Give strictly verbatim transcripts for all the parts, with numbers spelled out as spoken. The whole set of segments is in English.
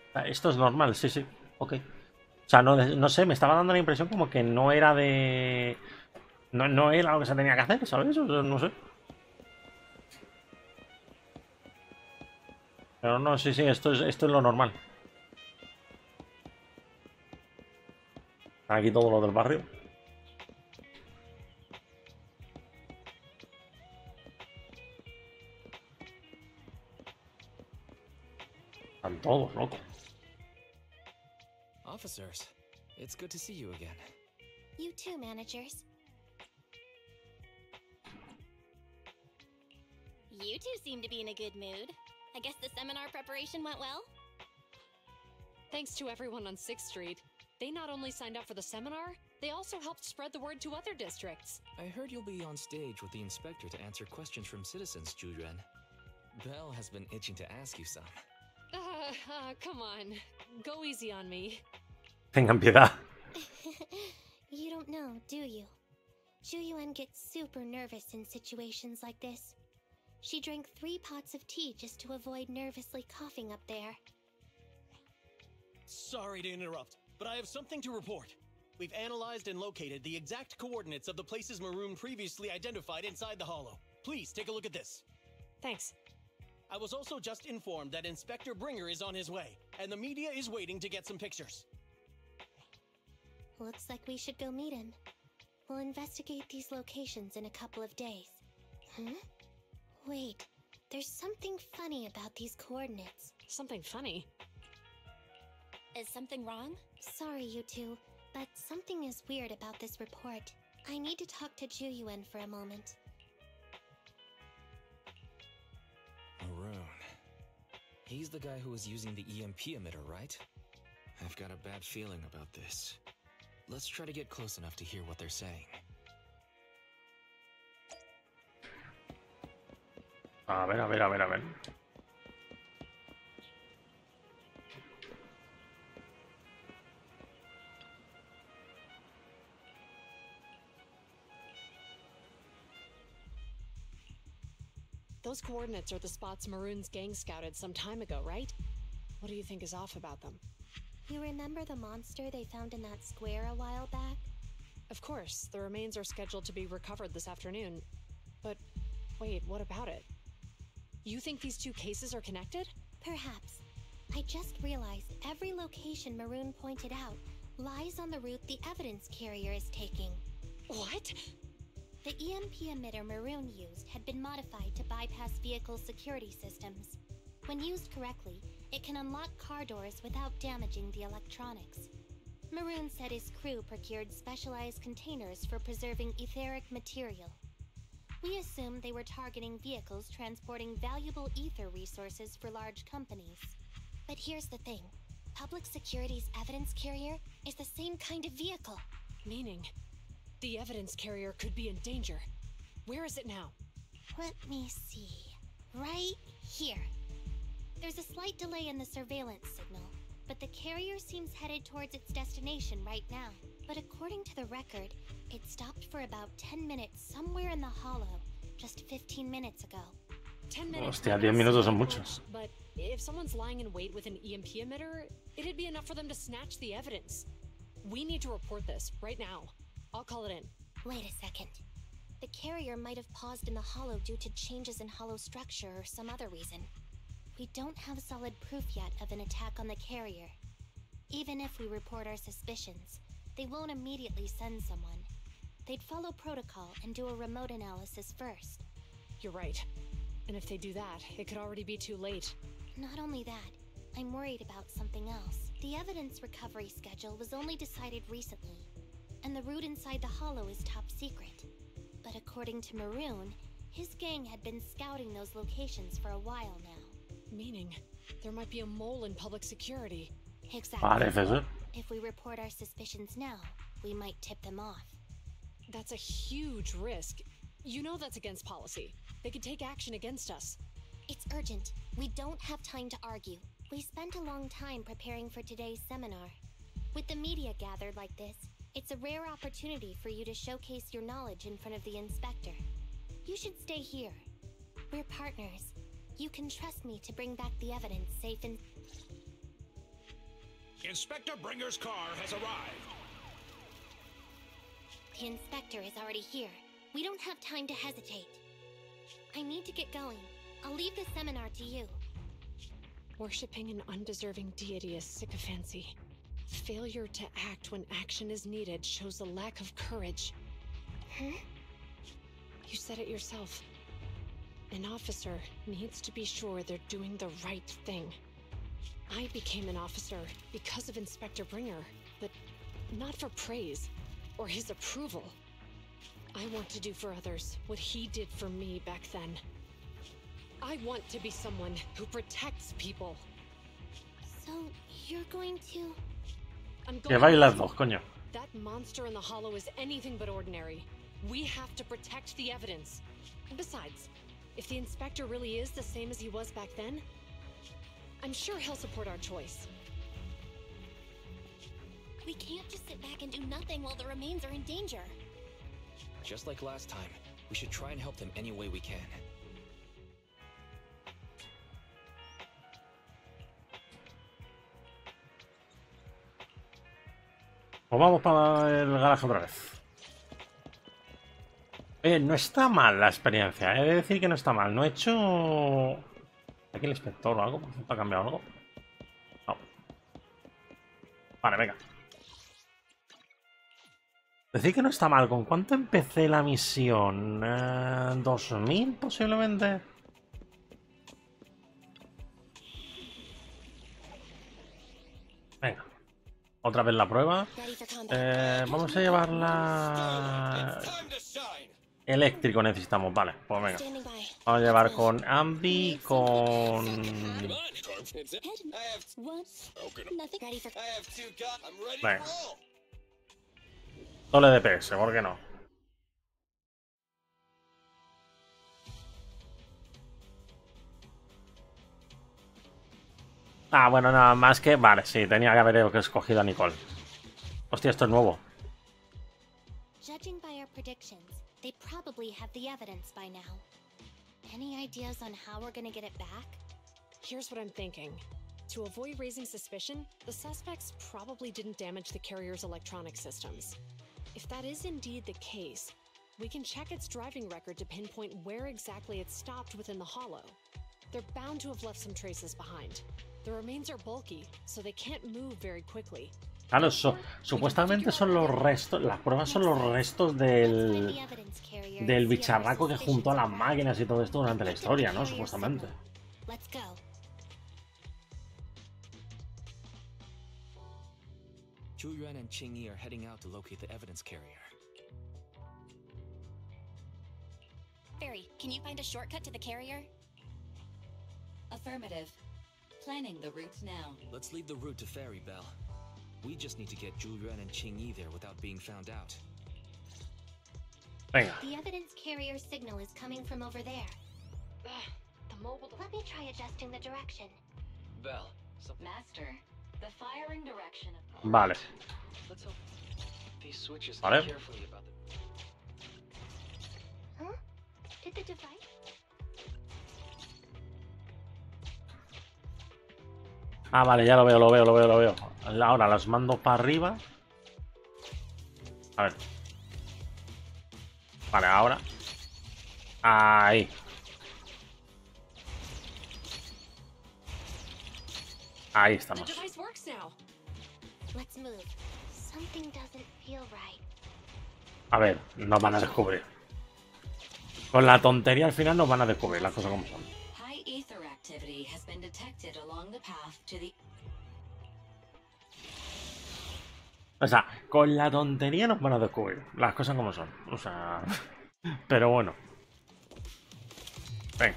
Ah, esto es normal, sí, sí. Ok. O sea, no, no sé, me estaba dando la impresión como que no era de... No, no era lo que se tenía que hacer, ¿sabes? O sea, no sé. Pero no, sí, sí, esto es, esto es lo normal. Aquí todo lo del barrio. Están todos locos. Officers, it's good to see you again. You too, managers. You two seem to be in a good mood. I guess the seminar preparation went well? Thanks to everyone on sixth Street. They not only signed up for the seminar, they also helped spread the word to other districts. I heard you'll be on stage with the inspector to answer questions from citizens, Jujuan. Belle has been itching to ask you some. Uh, uh, come on. Go easy on me. Tengan piedad. You don't know, do you? Zhu gets super nervous in situations like this. She drank three pots of tea just to avoid nervously coughing up there. Sorry to interrupt, but I have something to report. We've analyzed and located the exact coordinates of the places Maroon previously identified inside the hollow. Please take a look at this. Thanks. I was also just informed that Inspector Bringer is on his way, and the media is waiting to get some pictures. Looks like we should go meet him. We'll investigate these locations in a couple of days. Huh? Wait, there's something funny about these coordinates. Something funny? Is something wrong? Sorry, you two, but something is weird about this report. I need to talk to Juyuan for a moment. Maroon. He's the guy who was using the E M P emitter, right? I've got a bad feeling about this. Let's try to get close enough to hear what they're saying. A ver, a ver, a ver, a ver. Those coordinates are the spots Maroon's gang scouted some time ago, right? What do you think is off about them? You remember the monster they found in that square a while back? Of course, the remains are scheduled to be recovered this afternoon. But wait, what about it? You think these two cases are connected? Perhaps. I just realized every location Maroon pointed out lies on the route the evidence carrier is taking. What? The E M P emitter Maroon used had been modified to bypass vehicle security systems. When used correctly, it can unlock car doors without damaging the electronics. Maroon said his crew procured specialized containers for preserving etheric material. We assumed they were targeting vehicles transporting valuable ether resources for large companies. But here's the thing. Public Security's evidence carrier is the same kind of vehicle. Meaning, the evidence carrier could be in danger. Where is it now? Let me see. Right here. There's a slight delay in the surveillance signal, but the carrier seems headed towards its destination right now. But according to the record, it stopped for about ten minutes somewhere in the hollow, just fifteen minutes ago. ten minutes. Hostia, diez minutos son muchos. But if someone's lying in wait with an E M P emitter, it'd be enough for them to snatch the evidence. We need to report this right now. I'll call it in. Wait a second. The carrier might have paused in the hollow due to changes in hollow structure or some other reason. We don't have solid proof yet of an attack on the carrier. Even if we report our suspicions, they won't immediately send someone. They'd follow protocol and do a remote analysis first. You're right. And if they do that, it could already be too late. Not only that, I'm worried about something else. The evidence recovery schedule was only decided recently, and the route inside the hollow is top secret. But according to Maroon, his gang had been scouting those locations for a while now. Meaning, there might be a mole in public security. Exactly. Parece ser. If we report our suspicions now, we might tip them off. That's a huge risk. You know that's against policy. They could take action against us. It's urgent. We don't have time to argue. We spent a long time preparing for today's seminar. With the media gathered like this, it's a rare opportunity for you to showcase your knowledge in front of the inspector. You should stay here. We're partners. You can trust me to bring back the evidence safe and... Inspector Bringer's car has arrived. The inspector is already here. We don't have time to hesitate. I need to get going. I'll leave the seminar to you. Worshipping an undeserving deity is sycophancy. Failure to act when action is needed shows a lack of courage. Huh? You said it yourself. An officer needs to be sure they're doing the right thing. I became an officer because of Inspector Bringer, but not for praise or his approval. I want to do for others what he did for me back then. I want to be someone who protects people. So, you're going to... I'm Que going vais las to... dos, coño. That monster in the hollow is anything but ordinary. We have to protect the evidence. And besides, if the inspector really is the same as he was back then, I'm sure he'll support our choice. We can't just sit back and do nothing while the remains are in danger. Just like last time, we should try and help them any way we can. Pues vamos para el garaje otra vez. Eh, no está mal la experiencia. He de decir que no está mal. No he hecho... ¿Aquí el inspector o algo? ¿Ha cambiado algo? No. Vale, venga. Decir que no está mal. ¿Con cuánto empecé la misión? Eh, ¿dos mil posiblemente? Venga. Otra vez la prueba. Eh, vamos a llevarla... Eléctrico necesitamos, vale. Pues venga. Vamos a llevar con Ambi, con... Venga. Doble D P S, ¿por qué no? Ah, bueno, nada más que... Vale, sí, tenía que haber escogido a Nicole. Hostia, esto es nuevo. Judging by our predictions, they probably have the evidence by now. Any ideas on how we're gonna get it back? Here's what I'm thinking. To avoid raising suspicion, the suspects probably didn't damage the carrier's electronic systems. If that is indeed the case, we can check its driving record to pinpoint where exactly it stopped within the hollow. They're bound to have left some traces behind. The remains are bulky, so they can't move very quickly. Claro, so, supuestamente son los restos, las pruebas son los restos del, del bicharraco que juntó a las máquinas y todo esto durante la historia, ¿no? Supuestamente. Zhu Yuan and Qing Yi are heading out to locate the evidence carrier. Barry, can you find a shortcut to the carrier? Affirmative. Planning the route now. Let's leave the route to Fairy Bell. We just need to get Zhu Yuan and Qing Yi there without being found out. Venga. The evidence carrier signal is coming from over there. Ugh, the mobile... Let me try adjusting the direction. Bell. Master, the firing direction of... Vale. Let's hope these switches Vale. carefully about the... Huh? Did the device? Ah, vale, ya lo veo, lo veo, lo veo, lo veo. Ahora las mando para arriba. A ver. Vale, ahora. Ahí. Ahí estamos. The device works now. Let's move. Something doesn't feel right. A ver, nos van a descubrir. Con la tontería al final nos van a descubrir las cosas como son. High ether activity has been detected along the path to the... O sea, con la tontería nos van a descubrir las cosas como son. O sea... Pero bueno. Venga.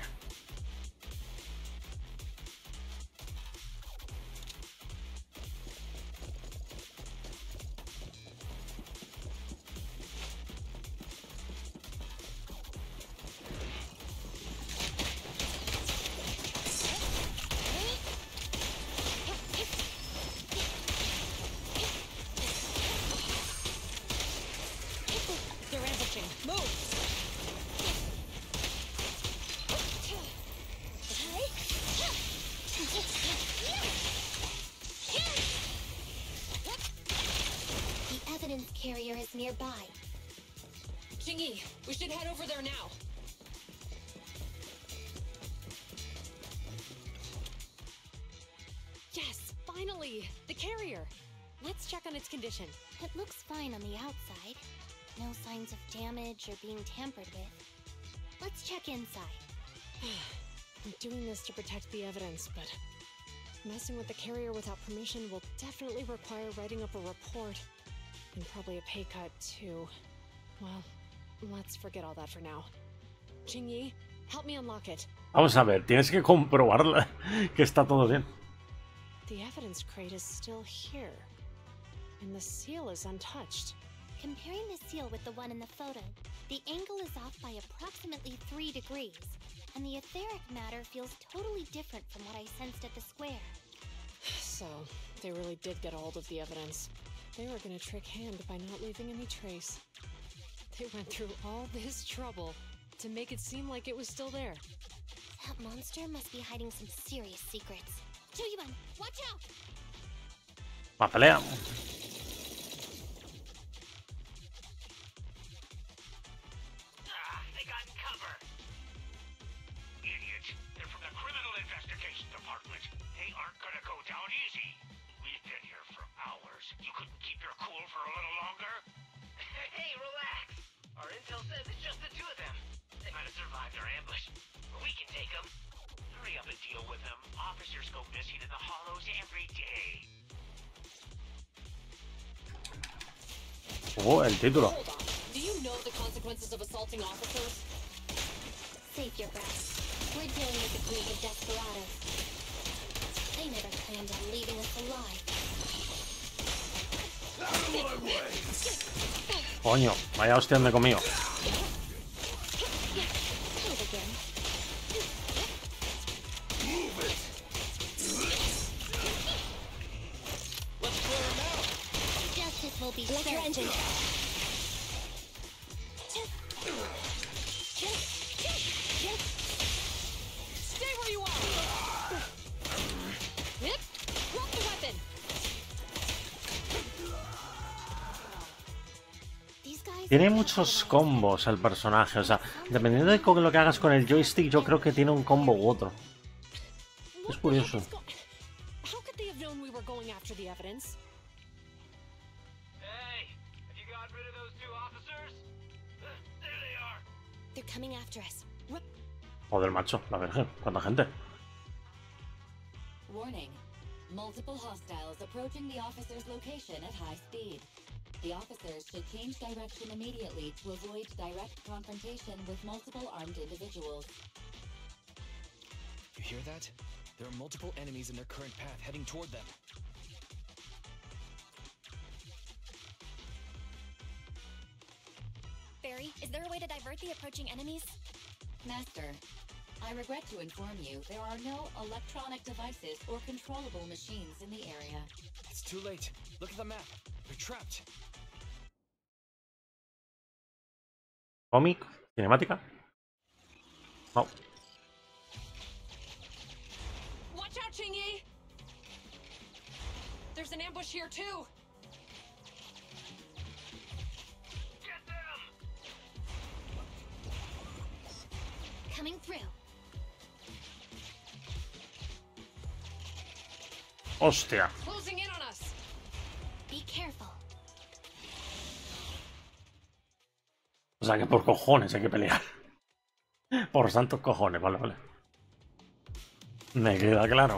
They're ambushing. Move! is nearby. Jingyi, we should head over there now. Yes, finally! The carrier! Let's check on its condition. It looks fine on the outside. No signs of damage or being tampered with. Let's check inside. I'm doing this to protect the evidence, but messing with the carrier without permission will definitely require writing up a report. And probably a pay cut, too. Well, let's forget all that for now. Jingyi, help me unlock it. Vamos a ver, tienes que comprobar que está todo bien. The evidence crate is still here. And the seal is untouched. Comparing the seal with the one in the photo, the angle is off by approximately three degrees, and the etheric matter feels totally different from what I sensed at the square. So, they really did get a hold of the evidence. They were gonna trick Hand by not leaving any trace. They went through all this trouble to make it seem like it was still there. That monster must be hiding some serious secrets. Choyuan, watch out! La pelea. Ah, they got cover. Idiots. They're from the Criminal Investigation Department. They aren't gonna go down easy. We've been here for hours. You couldn't keep your cool for a little longer? Hey, relax. Our intel says it's just the two of them. They might have survived our ambush. We can take them. Hurry up and deal with them. Officers go missing in the hollows every day. Oh, el título. Hold on. Do you know the consequences of assaulting officers? Save your breath. We're dealing with a group of desperados. They never planned on leaving us alive. Coño, vaya hostia me he comido. Justice will be served. Your engine. Stay where you are! Yep. Drop the weapon! Tiene muchos combos el personaje, o sea, dependiendo de con lo que hagas con el joystick, yo creo que tiene un combo u otro. Es curioso. How could they have known we were going after the evidence? Hey, have you gotten rid of those two officers? There they are. They're coming after us. Joder, macho, la verga, cuánta gente. Warning. Multiple hostiles approaching the officer's location at high speed. The officers should change direction immediately to avoid direct confrontation with multiple armed individuals. You hear that? There are multiple enemies in their current path heading toward them. Barry, is there a way to divert the approaching enemies? Master, I regret to inform you there are no electronic devices or controllable machines in the area. It's too late. Look at the map. They're trapped. Cómic, cinemática. No. Watch out, Jingyi! There's an ambush here too. Get them! Coming through. Hostia. Closing in on us. Be careful. O sea que por cojones hay que pelear. Por santos cojones, vale, vale. Me queda claro.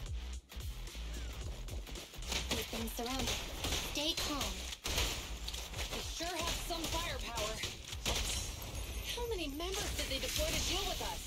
We've been surrounded. Stay calm. They sure have some firepower. How many members did they deploy to deal with us?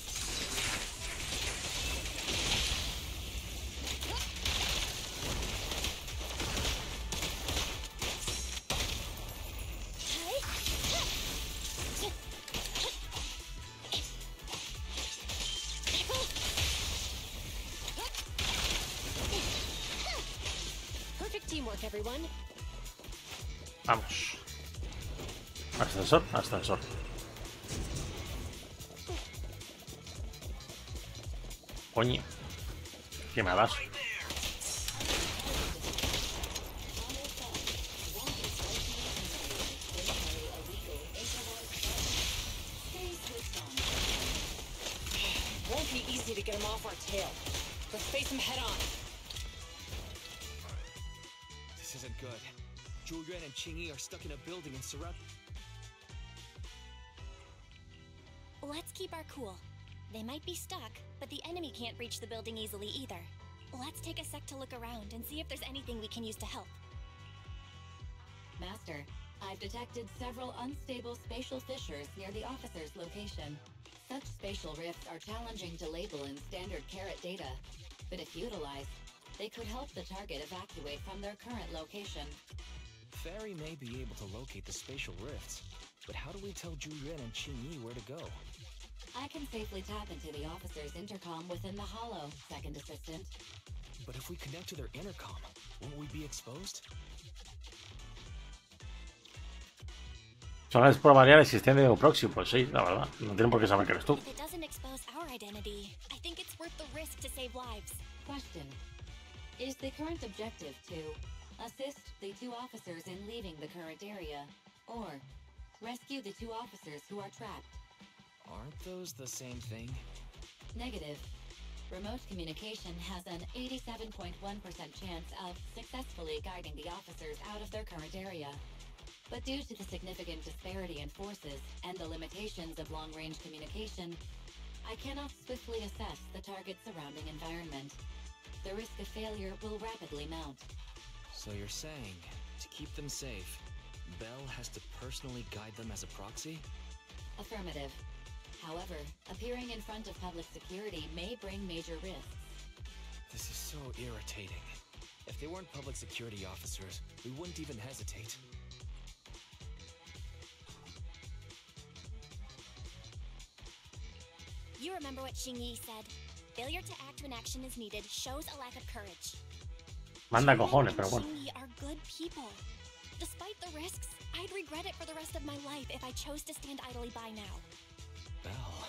Teamwork, everyone. Vamos. Ascensor, ascensor. Coño. ¿Qué me das? off our tail. Let's face him head on. This isn't good. Zhu Yuan and Qing Yi are stuck in a building and surrounded. Let's keep our cool. They might be stuck, but the enemy can't reach the building easily either. Let's take a sec to look around and see if there's anything we can use to help. Master, I've detected several unstable spatial fissures near the officer's location. Such spatial rifts are challenging to label in standard Carrot data, but if utilized, they could help the target evacuate from their current location. Fairy may be able to locate the spatial rifts, but how do we tell Zhu Yuan and Qing Yi where to go? I can safely tap into the officer's intercom within the hollow, Second Assistant. But if we connect to their intercom, won't we be exposed? Solo es probaría la existencia de un proxy, pues sí, la verdad. No tienen por qué saber que eres tú. If it doesn't expose our identity, I think it's worth the risk to save lives. Question. Is the current objective to assist the two officers in leaving the current area, or rescue the two officers who are trapped? Aren't those the same thing? Negative. Remote communication has an eighty-seven point one percent chance of successfully guiding the officers out of their current area. But due to the significant disparity in forces and the limitations of long-range communication, I cannot swiftly assess the target's surrounding environment. The risk of failure will rapidly mount. So you're saying, to keep them safe, Bell has to personally guide them as a proxy? Affirmative. However, appearing in front of public security may bring major risks. This is so irritating. If they weren't public security officers, we wouldn't even hesitate. You remember what Qing Yi said? Failure to act when action is needed shows a lack of courage. Manda cojones, pero bueno. Qing Yi are good people. Despite the risks, I'd regret it for the rest of my life if I chose to stand idly by now. Bell.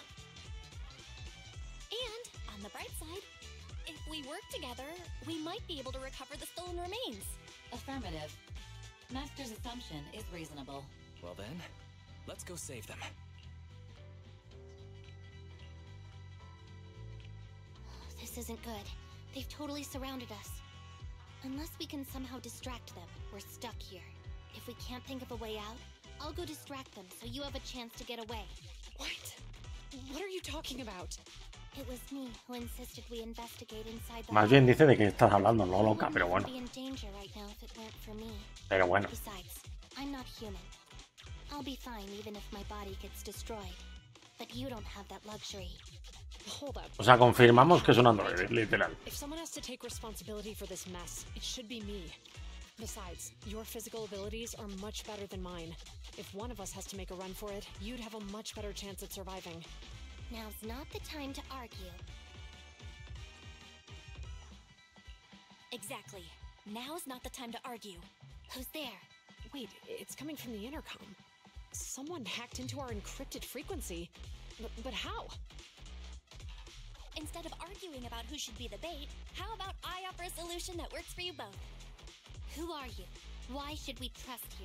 And, on the bright side, if we work together, we might be able to recover the stolen remains. Affirmative. Master's assumption is reasonable. Well then, let's go save them. This isn't good. They've totally surrounded us. Unless we can somehow distract them, we're stuck here. If we can't think of a way out, I'll go distract them so you have a chance to get away. What? What are you talking about? It was me who insisted we investigate inside the Más bien dice de que estás hablando, no loca, pero bueno. I'd be in danger right now if it weren't for me. Pero bueno. Besides, I'm not human. I'll be fine even if my body gets destroyed. But you don't have that luxury. Hold up. O sea, confirmamos que es un androide, literal. If someone has to take responsibility for this mess, it should be me. Besides, your physical abilities are much better than mine. If one of us has to make a run for it, you'd have a much better chance at surviving. Now's not the time to argue. Exactly. Now's not the time to argue. Who's there? Wait, it's coming from the intercom. Someone hacked into our encrypted frequency. But, but how? Instead of arguing about who should be the bait, how about I offer a solution that works for you both? Who are you? Why should we trust you?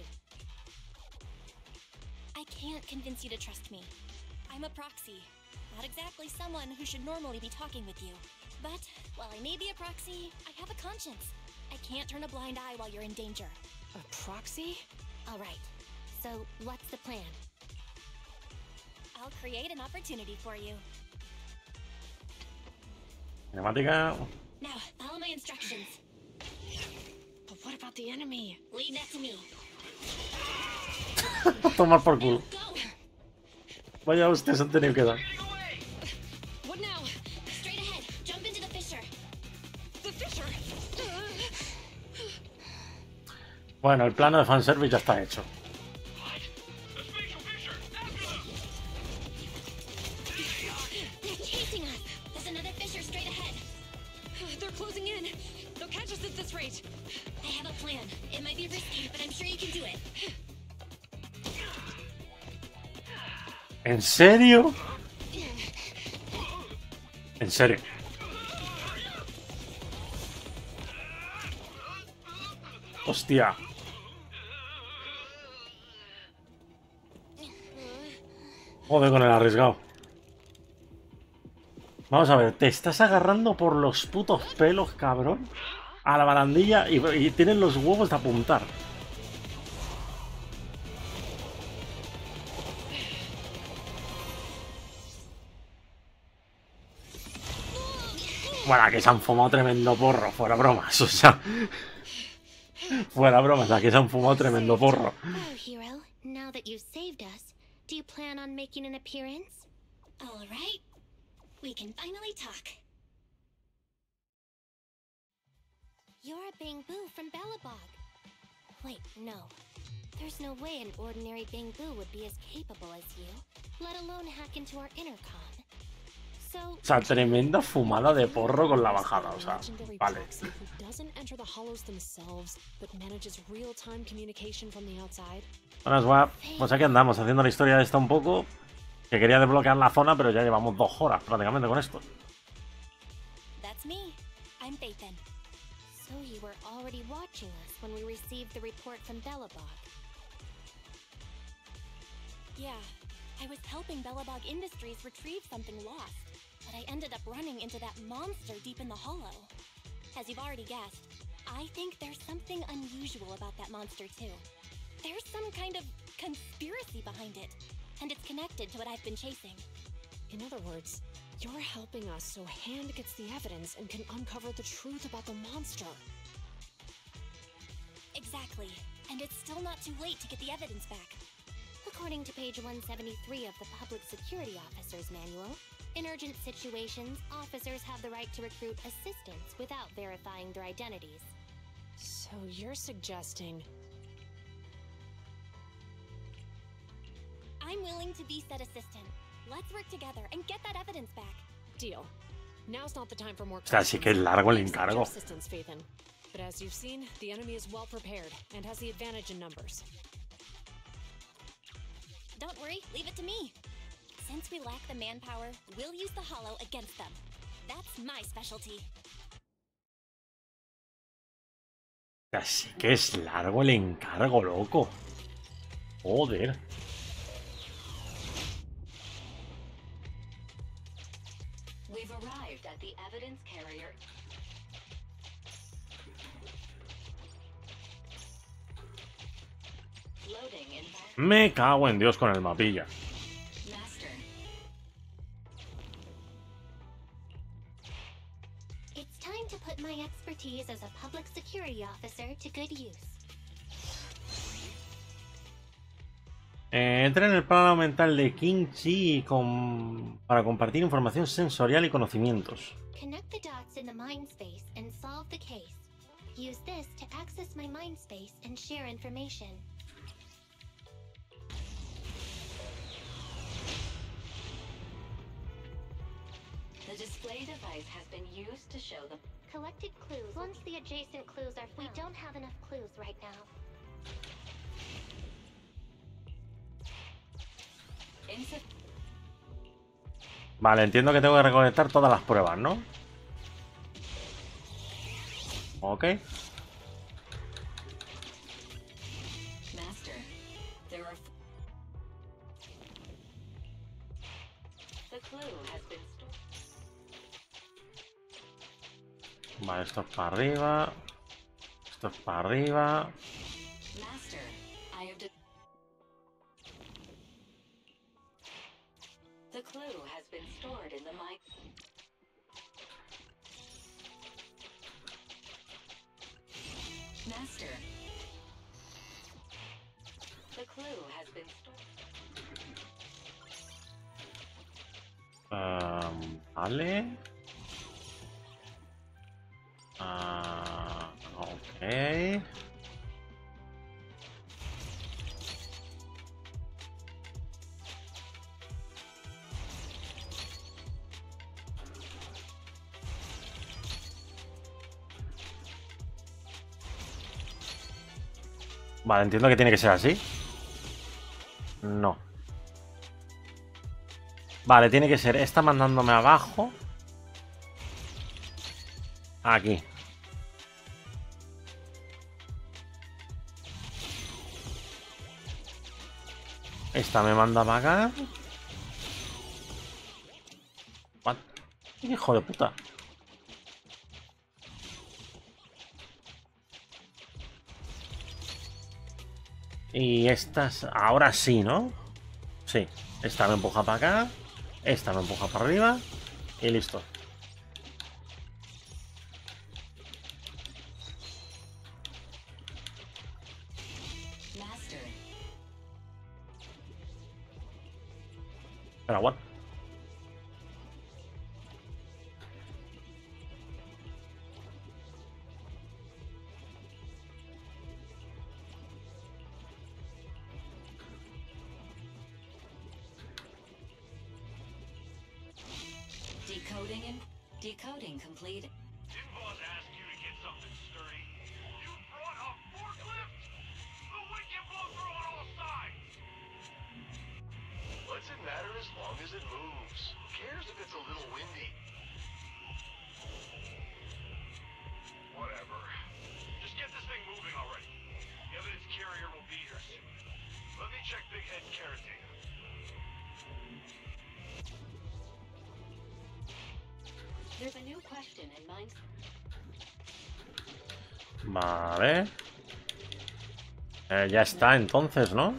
I can't convince you to trust me. I'm a proxy. Not exactly someone who should normally be talking with you. But, while I may be a proxy, I have a conscience. I can't turn a blind eye while you're in danger. A proxy? Alright, so what's the plan? I'll create an opportunity for you. Cinemática. Now, follow my instructions. But what about the enemy? Leave that to me. Tomar por culo. Go! Vaya hostias han tenido que dar. What now? Straight ahead. Jump into the fissure. The fissure! Bueno, el plano de fanservice ya está hecho. They're chasing us. There's another fissure straight ahead. They're closing in. They'll catch us at this rate. I have a plan. It might be risky, but I'm sure you can do it. ¿En serio? ¿En serio? Hostia. Joder con el arriesgado. Vamos a ver, te estás agarrando por los putos pelos, cabrón, a la barandilla y, y tienes los huevos de apuntar. Bueno, que se han fumado tremendo porro, fuera bromas, o sea... Fuera bromas, aquí se han fumado tremendo porro. Oh, hero, now that you've saved us, do you plan on making an appearance? All right. We can finally talk. You're Bangbu from Belobog. Wait, no. There's no way an ordinary Bangbu would be as capable as you, let alone hack into our intercom. So, O sea, tremenda fumada de porro con la bajada, o sea, vale. Buenas, guap. Pues aquí andamos, haciendo la historia esta un poco. Que quería desbloquear la zona, pero ya llevamos dos horas prácticamente con esto. That's me. I'm Phaethon. So you were already watching us when we received the report from Belobog. Yeah, I was helping Belobog Industries retrieve something lost, but I ended up running into that monster deep in the hollow. As you've already guessed, I think there's something unusual about that monster too. There's some kind of conspiracy behind it, and it's connected to what I've been chasing. In other words, you're helping us so Hand gets the evidence and can uncover the truth about the monster. Exactly, and it's still not too late to get the evidence back. According to page one seventy-three of the Public Security Officer's Manual, in urgent situations, officers have the right to recruit assistants without verifying their identities. So you're suggesting... I'm willing to be said assistant. Let's work together and get that evidence back. Deal. Now's not the time for more O sea, sí que es largo el encargo. assistance, Phaethon. But as you've seen, the enemy is well prepared and has the advantage in numbers. Don't worry, leave it to me. Since we lack the manpower, we'll use the hollow against them. That's my specialty. Así que es largo el encargo, loco. Joder. We've arrived at the evidence carrier. Loading in. Me cago en Dios con el mapilla. Master. It's time to put my expertise as a public security officer to good use. Eh, entra en el plano mental de King Chi con... para compartir información sensorial y conocimientos. Connect the dots in the mind space and solve the case. Use this to access my mind space and share information. The display device has been used to show the Collected clues. Once the adjacent clues are found. We don't have enough clues right now. insufficient. Vale, entiendo que tengo que recolectar todas las pruebas, ¿no? Ok. Master, there are. The clue has been stored. Vale, esto es para arriba. Esto es para arriba. Master, I have. The clue has been stored in the mic. Master. The clue has been stored. Um, vale. Ah, ok. Vale, entiendo que tiene que ser así. No. Vale, tiene que ser esta mandándome abajo. Aquí. Esta me manda para acá. What? Hijo de puta. Y estas, ahora sí, ¿no? Sí. Esta me empuja para acá. Esta me empuja para arriba. Y listo. Pero bueno. Decoding and decoding complete. Didn't boss ask you to get something sturdy? You brought a forklift? The wind can blow through on all sides! What's it matter as long as it moves? Who cares if it's a little windy? Whatever. Just get this thing moving already. The evidence carrier will be here soon. Let me check Big Head Carrot data. There's a new question in mind. Vale. Eh, ya está entonces, ¿no?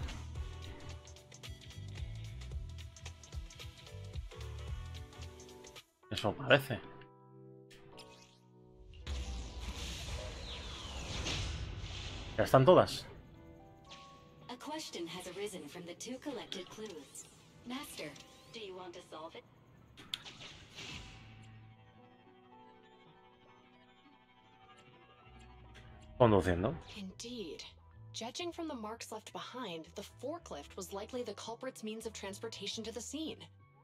Eso parece. Ya están todas. A question has arisen from the two collected clues. Master, do you want to solve it? Conduciendo. Indeed. Judging from the marks left behind, the forklift was likely the culprit's means of transportation to the scene.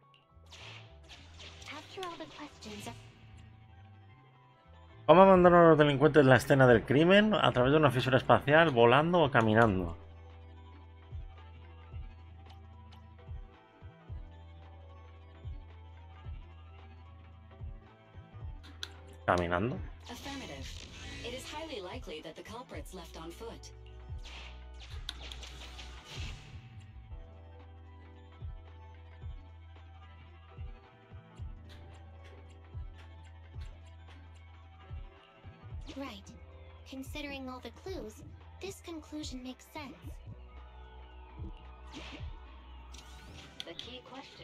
After all the questions are ¿Cómo abandonan los delincuentes la escena del crimen? A través de una fisura espacial, volando o caminando. ¿Caminando? Affirmative. It is highly likely that the culprits left on foot. right. Considering all the clues, this conclusion makes sense. The key question.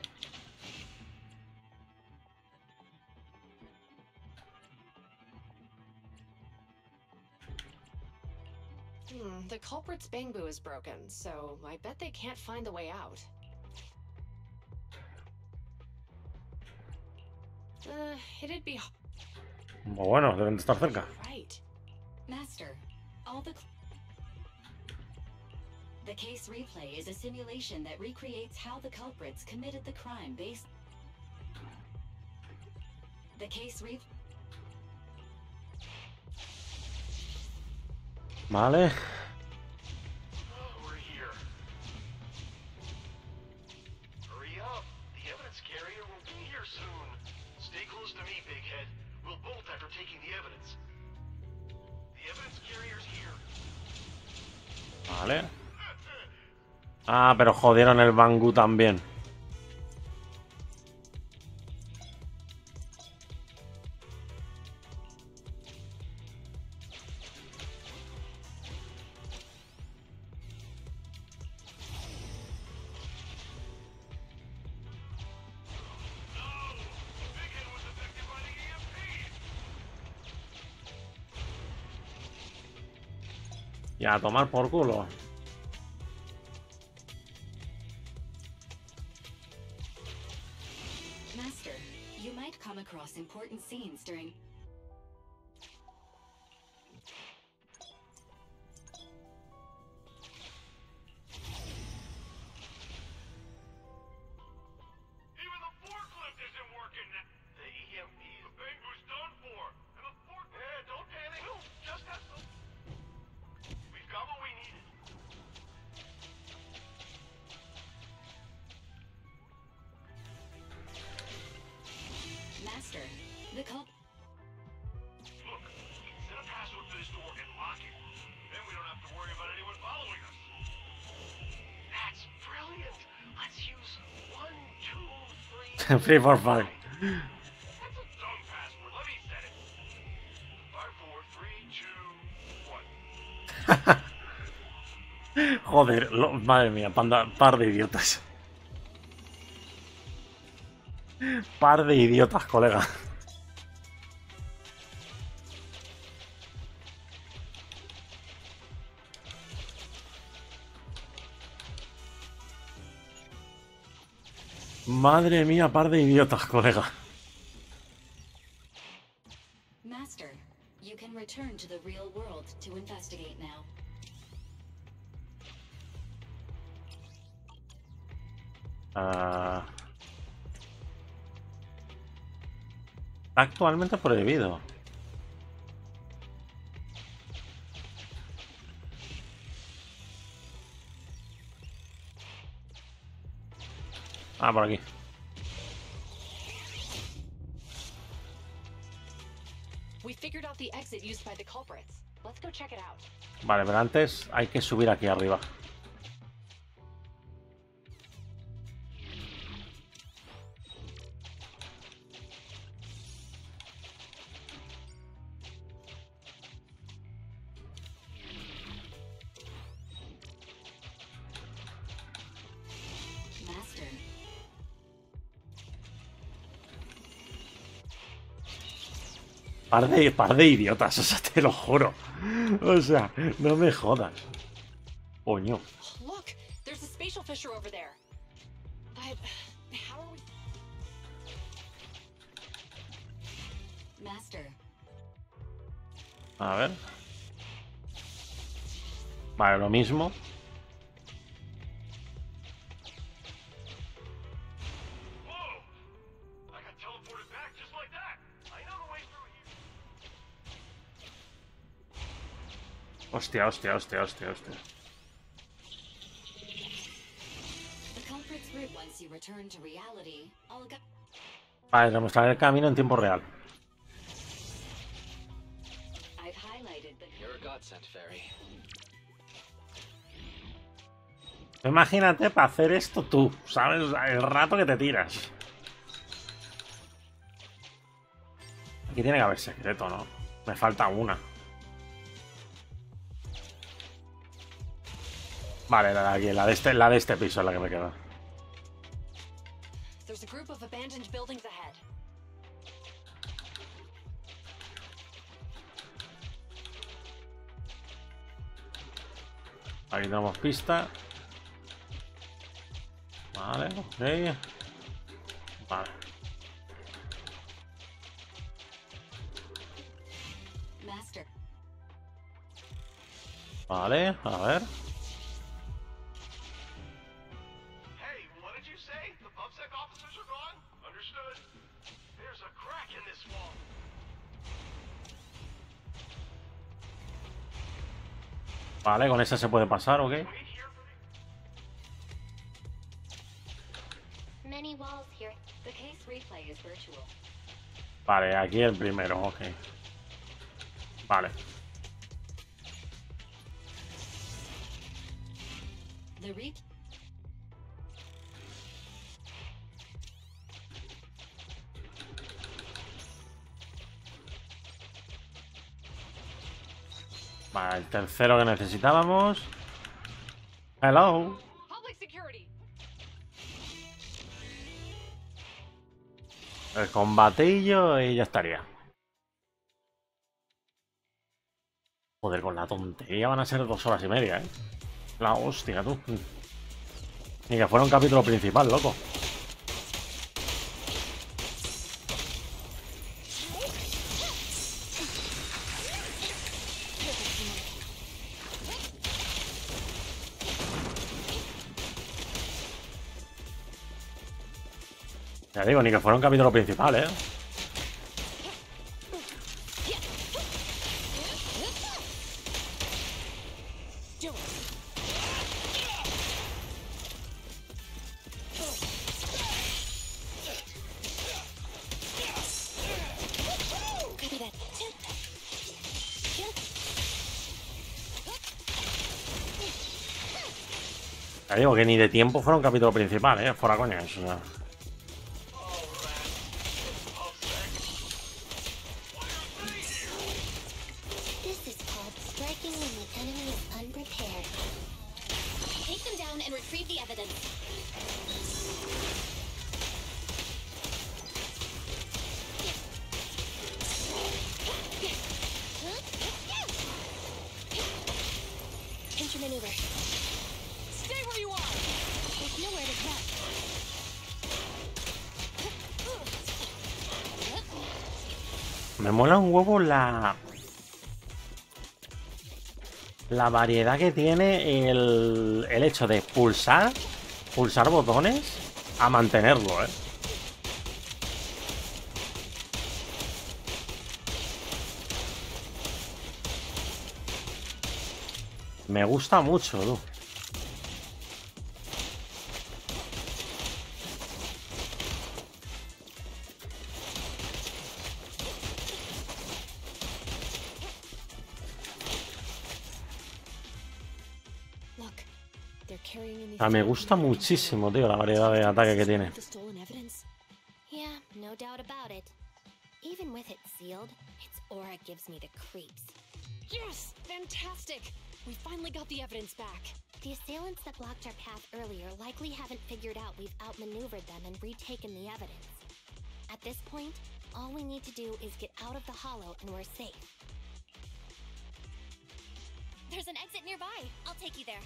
Hmm, the culprit's bamboo is broken, so I bet they can't find the way out. Uh, it'd be Bueno, deben de estar cerca. right. Master, all the The case replay is a simulation that recreates how the culprits committed the crime based The case re Vale. Oh, we're here. Hurry up. The evidence carrier will be here soon. Stay close to me, Big Head. We'll bolt after taking the evidence. The evidence carrier's here. Vale. Ah, pero jodieron el Bangu también. Y a tomar por culo. Master, you might come across important scenes during Even the forklift isn't working. The E M P. The Bangu's done for. And the fork... Eh, don't panic. We'll just have some. We've got what we needed. Master, the cul Look, set a password for this door and lock it. Then we don't have to worry about anyone following us. That's brilliant. Let's use one, two, three. Free for five. That's a Joder, lo, madre mía, panda, par de idiotas. Par de idiotas, colega. Madre mía, par de idiotas, colega. Master, you can return to the real world to investigate now. Uh... Actualmente prohibido. Ah, por aquí. We figured out the exit used by the culprits. Let's go check it out. Vale, pero antes hay que subir aquí arriba. Master, Par de, par de idiotas, o sea, te lo juro. O sea, no me jodas. Coño. Look, there's a spatial fissure over there. But how are we? Master, A ver. Vale, lo mismo. Whoa! I got teleported back just like that. I know the way through here. Hostia, hostia, hostia, hostia, hostia. the culprit's route once you return to reality. I'll go. Vale, demostrar el camino en tiempo real. I've highlighted the. You're a godsend, Fairy. Imagínate para hacer esto tú, ¿sabes? O sea, el rato que te tiras. Aquí tiene que haber secreto, ¿no? Me falta una. Vale, la de aquí, la de este, la de este piso es la que me queda. There's a group of abandoned buildings ahead. Aquí tenemos pista. Vale, ok. Vale. Master, Vale, a ver. Hey, what did you say? The PubSec officers are gone? Understood. There's a crack in this wall. Vale, con esa se puede pasar, ok. Wait here for me. Many walls here. the case replay is virtual. Vale, aquí el primero, ok. Vale. The re. Vale, el tercero que necesitábamos. Hello. Public security. El combatillo y ya estaría. Joder, con la tontería van a ser dos horas y media, ¿eh? La hostia, tú. Ni que fuera un capítulo principal, loco. Ya digo, ni que fuera un capítulo principal, ¿eh? Copy that. Ya digo que ni de tiempo fuera un capítulo principal, ¿eh? Fuera coña, eso, o sea. This is called Striking when the enemy is unprepared. Take them down and retrieve the evidence. Pincher maneuver. Stay where you are! There's nowhere to cut. Me mola un huevo la... La variedad que tiene el, el hecho de pulsar, pulsar botones a mantenerlo, ¿eh? Me gusta mucho, tú. Look, they're carrying in O sea, me gusta muchísimo, tío, la variedad de ataque que tiene. the stolen evidence. Yeah, no doubt about it. Even with it sealed, its aura gives me the creeps. Yes! Fantastic! We finally got the evidence back. The assailants that blocked our path earlier likely haven't figured out we've outmaneuvered them and retaken the evidence. At this point, all we need to do is get out of the hollow and we're safe. There's an exit nearby. I'll take you there.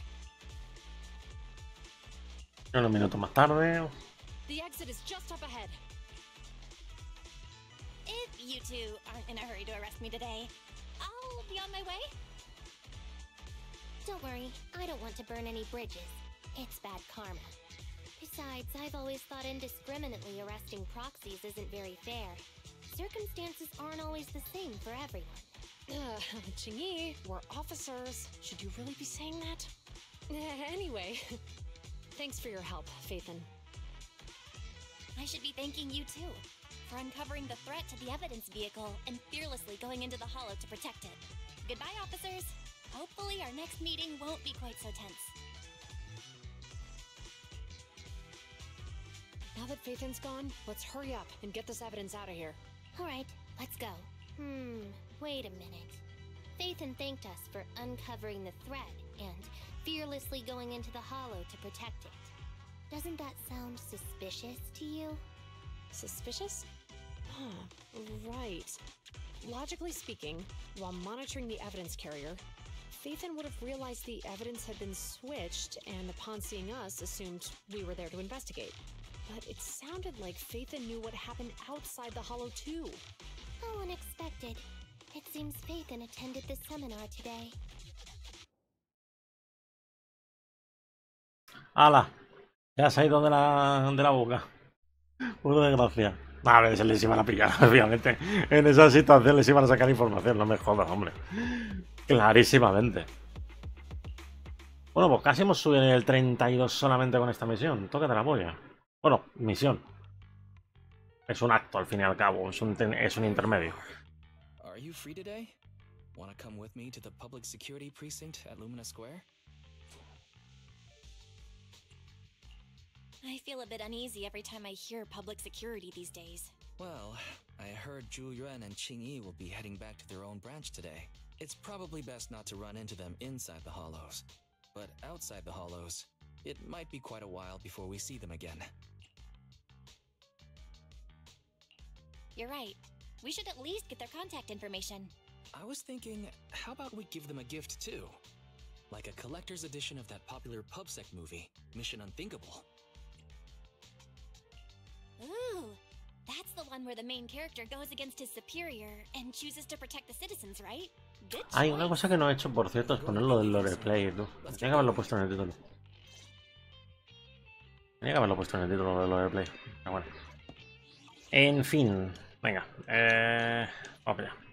Unos minutos más tarde. The exit is just up ahead. If you two aren't in a hurry to arrest me today, I'll be on my way. Don't worry, I don't want to burn any bridges. It's bad karma. Besides, I've always thought indiscriminately arresting proxies isn't very fair. Circumstances aren't always the same for everyone. Uh, Qingyi, we're officers. Should you really be saying that? Anyway, thanks for your help, Phaethon. I should be thanking you too, for uncovering the threat to the evidence vehicle and fearlessly going into the hollow to protect it. Goodbye, officers. Hopefully our next meeting won't be quite so tense. Now that Phaethon's gone, let's hurry up and get this evidence out of here. Alright, let's go. Hmm, wait a minute. Phaethon thanked us for uncovering the threat and fearlessly going into the hollow to protect it. Doesn't that sound suspicious to you? Suspicious? Huh, right. Logically speaking, while monitoring the evidence carrier, Phaethon would have realized the evidence had been switched and upon seeing us assumed we were there to investigate. But it sounded like Phaethon knew what happened outside the hollow too. How unexpected. It seems Phaethon attended the seminar today. ¡Hala! Ya se ha ido de la, de la boca. Puro desgracia. A ver, se les iban a pillar, obviamente. En esa situación les iban a sacar información, no me jodas, hombre. Clarísimamente. Bueno, pues casi hemos subido el treinta y dos solamente con esta misión. Tócate la polla. Bueno, misión. Es un acto, al fin y al cabo. Es un, es un intermedio. Are you free today? Want to come with me to the public security precinct at Lumina Square? I feel a bit uneasy every time I hear public security these days. Well, I heard Zhu Yuan and Qingyi will be heading back to their own branch today. It's probably best not to run into them inside the hollows. But outside the hollows, it might be quite a while before we see them again. You're right. We should at least get their contact information. I was thinking, how about we give them a gift too? Like a collector's edition of that popular PubSec movie, Mission Unthinkable. Ooh, that's the one where the main character goes against his superior and chooses to protect the citizens, right? Good Hay una choice. cosa que no he hecho, por cierto, es ponerlo del lore play, tú. Tenía que haberlo puesto en el título. Tenía que haberlo puesto en el título del lore play. Pero bueno. En fin. Venga. Eh... Vamos allá.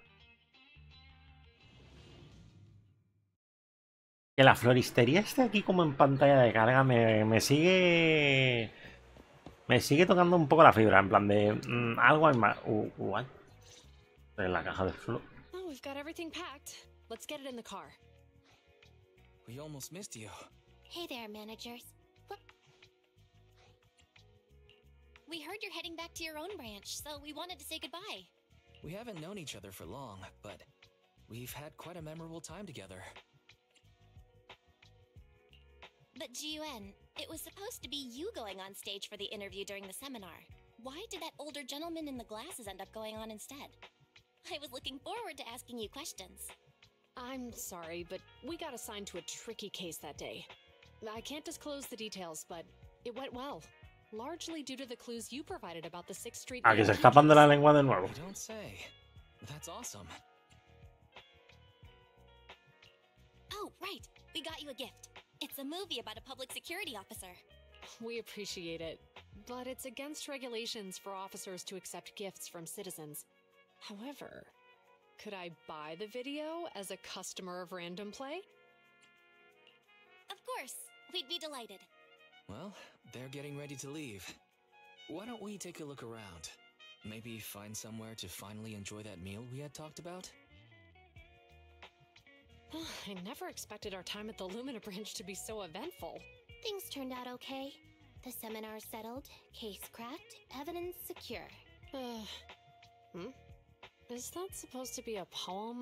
Que la floristería esté aquí como en pantalla de carga me, me sigue... Me sigue tocando un poco la fibra, en plan de... Mmm, algo hay más... Uh, what? En la caja de flor. Oh, we've got everything packed. Let's get it in the car. We almost missed you. Hey there, managers. What? We heard you're heading back to your own branch, so we wanted to say goodbye. We haven't known each other for long, but We've had quite a memorable time together. But Ji-Yuan, it was supposed to be you going on stage for the interview during the seminar. Why did that older gentleman in the glasses end up going on instead? I was looking forward to asking you questions. I'm sorry, but we got assigned to a tricky case that day. I can't disclose the details, but it went well. Largely due to the clues you provided about the sixth Street... Ah, que se escapan de la lengua de nuevo. You don't say. That's awesome. Oh, right. We got you a gift. It's a movie about a public security officer. We appreciate it, but it's against regulations for officers to accept gifts from citizens. However, could I buy the video as a customer of Random Play? Of course. We'd be delighted. Well, they're getting ready to leave. Why don't we take a look around? Maybe find somewhere to finally enjoy that meal we had talked about? I never expected our time at the Lumina branch to be so eventful. Things turned out okay. The seminar settled, case cracked, evidence secure. Uh, hmm? Is that supposed to be a poem?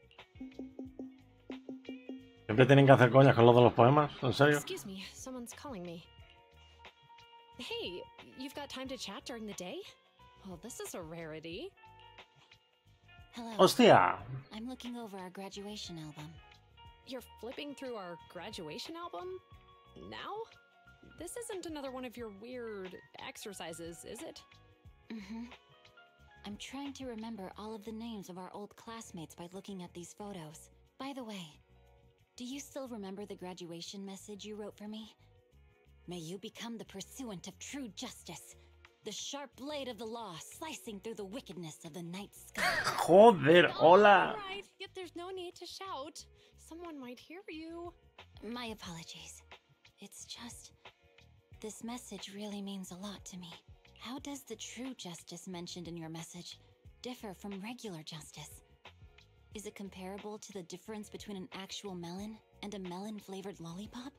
Siempre tienen que hacer coñas con lo de los poemas, ¿en serio? Excuse me, someone's calling me. Hey, you've got time to chat during the day? Well, this is a rarity. Hello. Hostia. I'm looking over our graduation album. You're flipping through our graduation album? Now? This isn't another one of your weird exercises, is it? Mm-hmm. I'm trying to remember all of the names of our old classmates by looking at these photos. By the way, do you still remember the graduation message you wrote for me? May you become the pursuant of true justice, the sharp blade of the law slicing through the wickedness of the night sky. Joder, hola. All right, yet there's no need to shout. Someone might hear you. My apologies. It's just... this message really means a lot to me. How does the true justice mentioned in your message differ from regular justice? Is it comparable to the difference between an actual melon and a melon-flavored lollipop?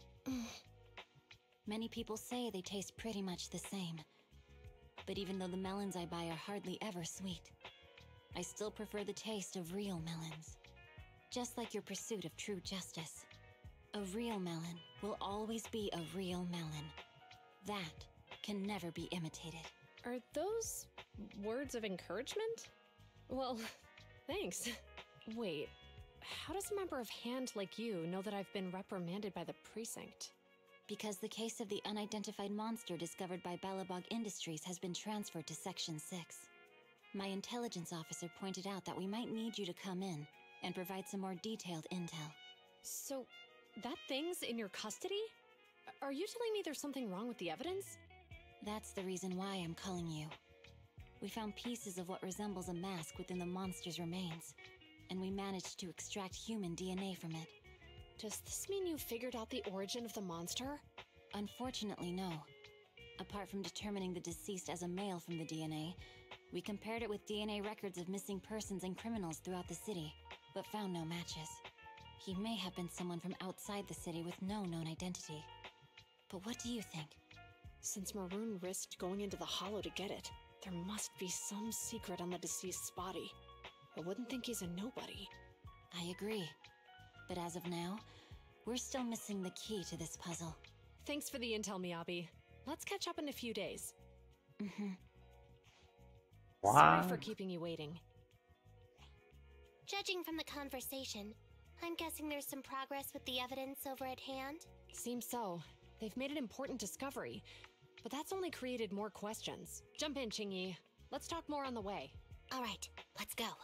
Many people say they taste pretty much the same. But even though the melons I buy are hardly ever sweet, I still prefer the taste of real melons. Just like your pursuit of true justice. A real melon will always be a real melon. That can never be imitated. Are those words of encouragement? Well, thanks. Wait, how does a member of Hand like you know that I've been reprimanded by the precinct? Because the case of the unidentified monster discovered by Balabog Industries has been transferred to Section six. My intelligence officer pointed out that we might need you to come in and provide some more detailed intel. So, that thing's in your custody? Are you telling me there's something wrong with the evidence? That's the reason why I'm calling you. We found pieces of what resembles a mask within the monster's remains, and we managed to extract human D N A from it. Does this mean you figured out the origin of the monster? Unfortunately, no. Apart from determining the deceased as a male from the D N A, we compared it with D N A records of missing persons and criminals throughout the city, but found no matches. He may have been someone from outside the city with no known identity. But what do you think? Since Maroon risked going into the Hollow to get it, there must be some secret on the deceased's body. I wouldn't think he's a nobody. I agree. But as of now, we're still missing the key to this puzzle. Thanks for the intel, Miyabi. Let's catch up in a few days. Mm-hmm. Wow. Sorry for keeping you waiting. Judging from the conversation, I'm guessing there's some progress with the evidence over at Hand? Seems so. They've made an important discovery, but that's only created more questions. Jump in, Qingyi. Let's talk more on the way. All right, let's go.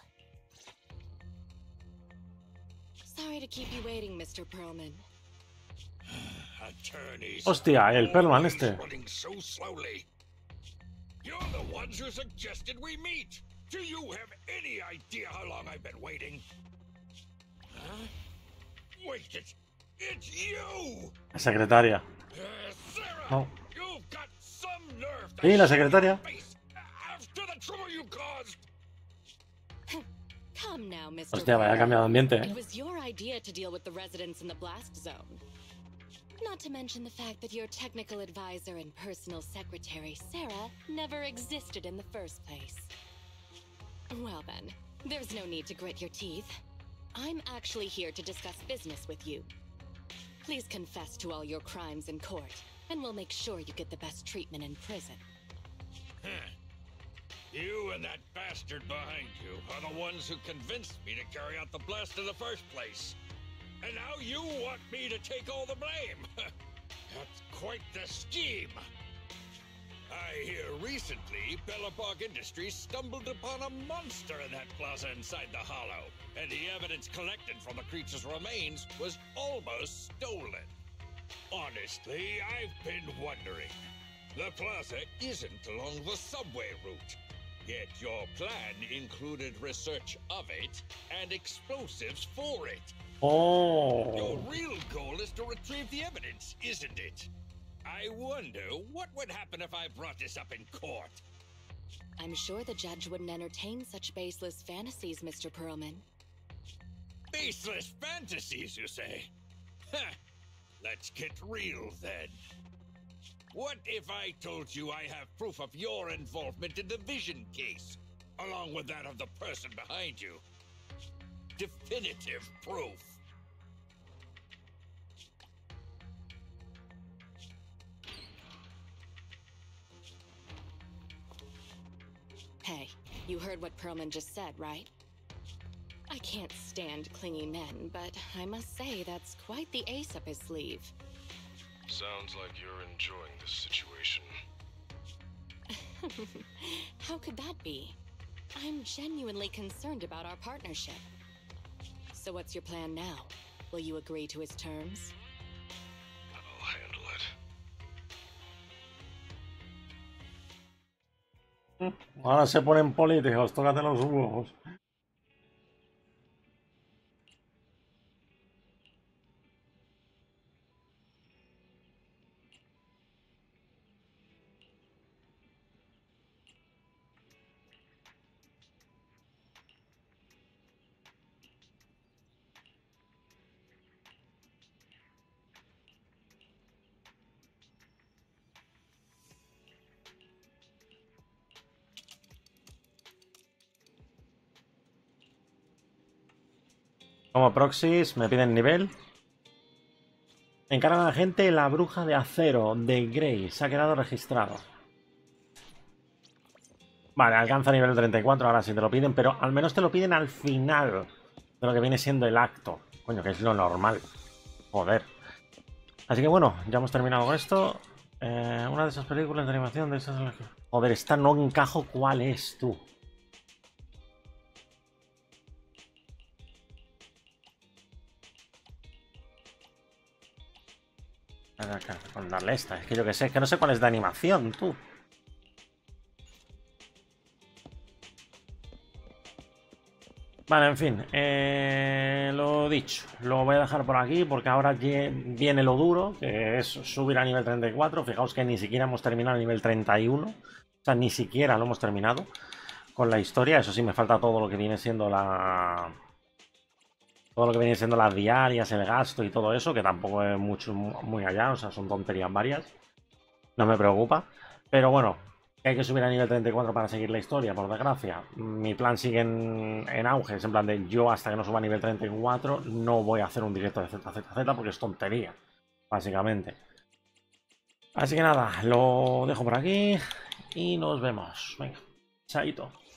Sorry to keep you waiting, Mister Perlman. Attorneys. Hostia, el Perlman este. Running so slowly. You're the ones who suggested we meet. Do you have any idea how long I've been waiting? Huh? Wait, it's it's you. La secretaria. Uh, Sarah, No. you've got some nerve. Sí, la secretaria. After the trouble you caused. Come now, Mister Hostia, vaya cambiado de ambiente, It eh. was your idea to deal with the residents in the blast zone. Not to mention the fact that your technical advisor and personal secretary, Sarah, never existed in the first place. Well then, there's no need to grit your teeth. I'm actually here to discuss business with you. Please confess to all your crimes in court, and we'll make sure you get the best treatment in prison. Huh. You and that bastard behind you are the ones who convinced me to carry out the blast in the first place. And now you want me to take all the blame. That's quite the scheme. I hear recently Belobog Industries stumbled upon a monster in that plaza inside the Hollow, and the evidence collected from the creature's remains was almost stolen. Honestly, I've been wondering. The plaza isn't along the subway route, yet your plan included research of it and explosives for it. Oh. Your real goal is to retrieve the evidence, isn't it? I wonder what would happen if I brought this up in court. I'm sure the judge wouldn't entertain such baseless fantasies, Mister Perlman. Baseless fantasies, you say? Huh. Let's get real then. What if I told you I have proof of your involvement in the Vision case, along with that of the person behind you? Definitive proof. Hey, you heard what Perlman just said, right? I can't stand clingy men, but I must say that's quite the ace up his sleeve. Sounds like you're enjoying this situation. How could that be? I'm genuinely concerned about our partnership. So what's your plan now? Will you agree to his terms? I'll handle it. Ahora se ponen políticos, tócate los huevos. Como proxies me piden nivel. Encarga a la gente la bruja de acero de Grey. Se ha quedado registrado. Vale, alcanza nivel treinta y cuatro. Ahora sí te lo piden, pero al menos te lo piden al final de lo que viene siendo el acto. Coño, que es lo normal. Joder. Así que bueno, ya hemos terminado con esto. Eh, una de esas películas de animación de esas... Joder, esta no encajo. ¿Cuál es, tú? Con darle esta, es que yo que sé, es que no sé cuál es de animación, tú. Vale, en fin, eh, lo dicho, lo voy a dejar por aquí porque ahora viene lo duro, que es subir a nivel treinta y cuatro. Fijaos que ni siquiera hemos terminado a nivel treinta y uno, o sea, ni siquiera lo hemos terminado con la historia. Eso sí, me falta todo lo que viene siendo la... Todo lo que viene siendo las diarias, el gasto y todo eso, que tampoco es mucho, muy allá, o sea, son tonterías varias. No me preocupa. Pero bueno, hay que subir a nivel treinta y cuatro para seguir la historia, por desgracia. Mi plan sigue en, en auge, es en plan de yo hasta que no suba a nivel treinta y cuatro no voy a hacer un directo de Z Z Z porque es tontería, básicamente. Así que nada, lo dejo por aquí y nos vemos. Venga, chaito.